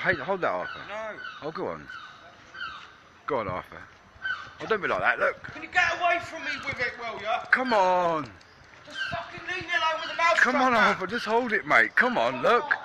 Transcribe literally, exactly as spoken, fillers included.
Hey, hold that, Arthur. No. Oh, go on. Go on, Arthur. Oh, don't be like that, look. Can you get away from me with it, will ya? Come on. Just fucking leave me alone with the mouse. Come on, trap, Arthur, just hold it, mate. Come on, look.